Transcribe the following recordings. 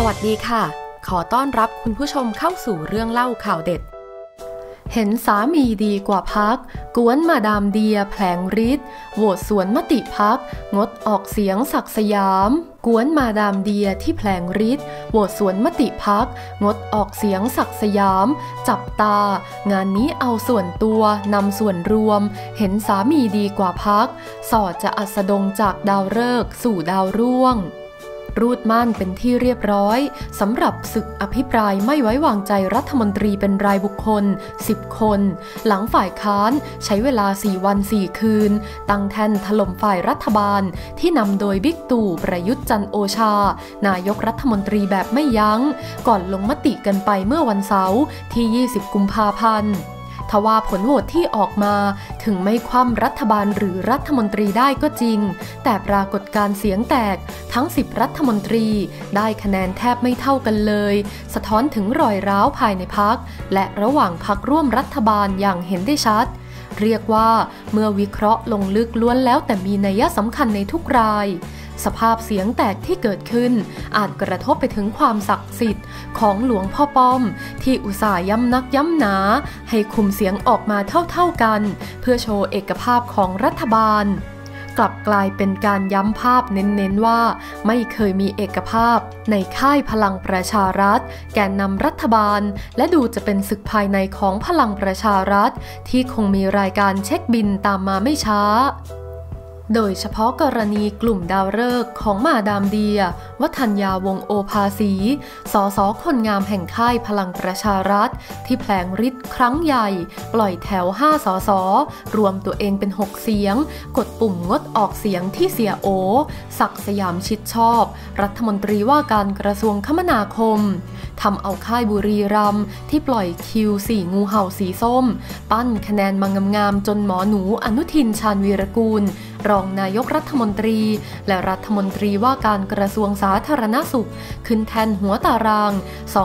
วัสดีค่ะขอต้อนรับคุณผู้ชมเข้าสู่เรื่องเล่าข่าวเด็ดเห็นสามีดีกว่าพรรคกวนมาดามเดียแผลงฤทธิ์โหวตสวนมติพรรคงดออกเสียงศักดิ์สยามกวนมาดามเดียที่แผลงฤทธิ์โหวตสวนมติพรรคงดออกเสียงศักดิ์สยามจับตางานนี้เอาส่วนตัวนำส่วนรวมเห็นสามีดีกว่าพรรคสอดจะอัสดงจากดาวฤกษ์สู่ดาวร่วงรูดม่านเป็นที่เรียบร้อยสำหรับศึกอภิปรายไม่ไว้วางใจรัฐมนตรีเป็นรายบุคคล10 คนหลังฝ่ายค้านใช้เวลา4 วัน 4 คืนตั้งแท่นถล่มฝ่ายรัฐบาลที่นำโดยบิ๊กตู่ประยุทธ์จันทร์โอชานายกรัฐมนตรีแบบไม่ยั้งก่อนลงมติกันไปเมื่อวันเสาร์ที่20 กุมภาพันธ์ทว่าผลโหวตที่ออกมาถึงไม่คว่ำรัฐบาลหรือรัฐมนตรีได้ก็จริงแต่ปรากฏการเสียงแตกทั้ง10 รัฐมนตรีได้คะแนนแทบไม่เท่ากันเลยสะท้อนถึงรอยร้าวภายในพรรคและระหว่างพรรคร่วมรัฐบาลอย่างเห็นได้ชัดเรียกว่าเมื่อวิเคราะห์ลงลึกล้วนแล้วแต่มีนัยสำคัญในทุกรายสภาพเสียงแตกที่เกิดขึ้นอาจกระทบไปถึงความศักดิ์สิทธิ์ของหลวงพ่อป้อมที่อุตส่าห์ย้ำนักย้ำหนาให้คุมเสียงออกมาเท่ากันเพื่อโชว์เอกภาพของรัฐบาลกลับกลายเป็นการย้ำภาพเน้นๆว่าไม่เคยมีเอกภาพในค่ายพลังประชารัฐแกนนำรัฐบาลและดูจะเป็นศึกภายในของพลังประชารัฐที่คงมีรายการเช็คบินตามมาไม่ช้าโดยเฉพาะกรณีกลุ่มดาวฤกษ์ของมาดามเดียวัฒนยาวงศ์โอภาสีสสคนงามแห่งค่ายพลังประชารัฐที่แผลงฤทธิ์ครั้งใหญ่ปล่อยแถว5 สสรวมตัวเองเป็น6 เสียงกดปุ่มงดออกเสียงที่เสียโอศักดิ์สยามชิดชอบรัฐมนตรีว่าการกระทรวงคมนาคมทำเอาค่ายบุรีรัมย์ที่ปล่อยคิว4 งูเห่าสีส้มปั้นคะแนนมางามๆจนหมอหนูอนุทินชาญวีรกูลรองนายกรัฐมนตรีและรัฐมนตรีว่าการกระทรวงสาธารณสุขขึ้นแทนหัวตาราง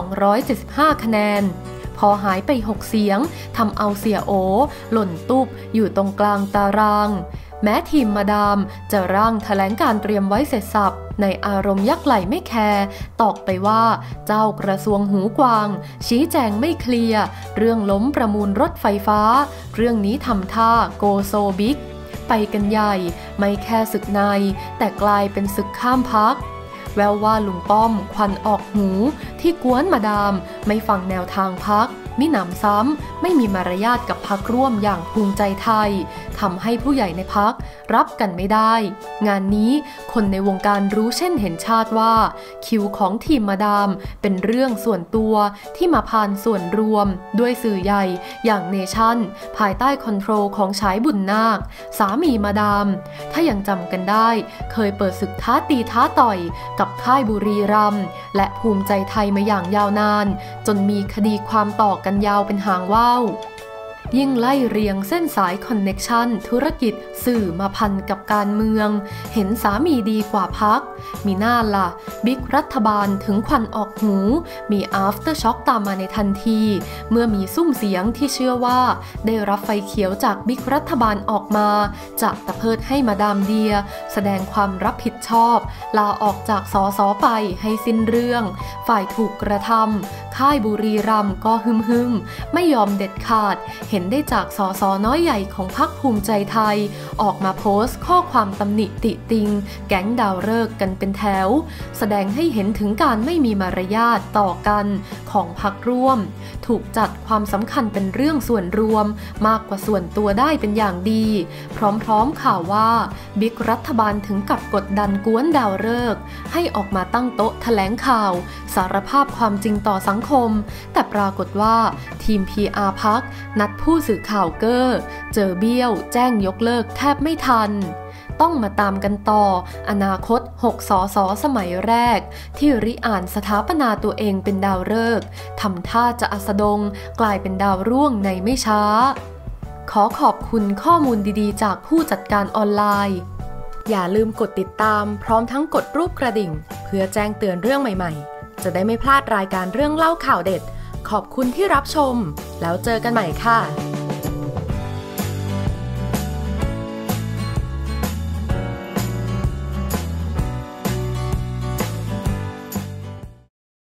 275 คะแนนพอหายไป6 เสียงทำเอาเสียโอหล่นตุ๊บอยู่ตรงกลางตารางแม้ทีมมาดามจะร่างแถลงการเตรียมไว้เสร็จสับในอารมณ์ยักไหลไม่แคร์ตอกไปว่าเจ้ากระทรวงหูกวางชี้แจงไม่เคลียร์เรื่องล้มประมูลรถไฟฟ้าเรื่องนี้ทำท่าโกโซบิ๊กไปกันใหญ่ไม่แค่ศึกในแต่กลายเป็นศึกข้ามพรรคแววว่าลุงป้อมควันออกหูที่กวนมาดามไม่ฟังแนวทางพรรคมิหนำซ้ำไม่มีมารยาทกับพรรคร่วมอย่างภูมิใจไทยทำให้ผู้ใหญ่ในพรรครับกันไม่ได้งานนี้คนในวงการรู้เช่นเห็นชาติว่าคิวของทีมมาดามเป็นเรื่องส่วนตัวที่มาผ่านส่วนรวมด้วยสื่อใหญ่อย่างเนชั่นภายใต้คอนโทรลของฉายบุญนาคสามีมาดามถ้ายังจำกันได้เคยเปิดศึกท้าตีท้าต่อยกับค่ายบุรีรัมย์และภูมิใจไทยมาอย่างยาวนานจนมีคดีความต่อกันยาวเป็นหางว่าวยิ่งไล่เรียงเส้นสายคอนเน็กชันธุรกิจสื่อมาพันกับการเมืองเห็นสามีดีกว่าพรรคมีหน้าล่ะบิ๊กรัฐบาลถึงควันออกหูมี after shock ตามมาในทันทีเมื่อมีซุ้มเสียงที่เชื่อว่าได้รับไฟเขียวจากบิ๊กรัฐบาลออกมาจะตะเพิดให้มาดามเดียแสดงความรับผิดชอบลาออกจากสสไปให้สิ้นเรื่องฝ่ายถูกกระทำค่ายบุรีรัมย์ก็ฮึมไม่ยอมเด็ดขาดเห็นได้จากสสน้อยใหญ่ของพรรคภูมิใจไทยออกมาโพสต์ข้อความตำหนิติติงแก๊งดาวฤกษ์กันเป็นแถวแสดงให้เห็นถึงการไม่มีมารยาทต่อกันของพรรคร่วมถูกจัดความสำคัญเป็นเรื่องส่วนรวมมากกว่าส่วนตัวได้เป็นอย่างดีพร้อมข่าวว่าบิ๊กรัฐบาลถึงกับกดดันกวนดาวฤกษ์ให้ออกมาตั้งโต๊ะแถลงข่าวสารภาพความจริงต่อสังคมแต่ปรากฏว่าทีม PR พรรคนัดผู้สื่อข่าวเก้อเจอเบี้ยวแจ้งยกเลิกแทบไม่ทันต้องมาตามกันต่ออนาคต6 สสสมัยแรกที่ริอ่านสถาปนาตัวเองเป็นดาวฤกษ์ทำท่าจะอัสดงกลายเป็นดาวร่วงในไม่ช้าขอขอบคุณข้อมูลดีๆจากผู้จัดการออนไลน์อย่าลืมกดติดตามพร้อมทั้งกดรูปกระดิ่งเพื่อแจ้งเตือนเรื่องใหม่ๆจะได้ไม่พลาดรายการเรื่องเล่าข่าวเด็ดขอบคุณที่รับชมแล้วเจอกันใหม่ค่ะ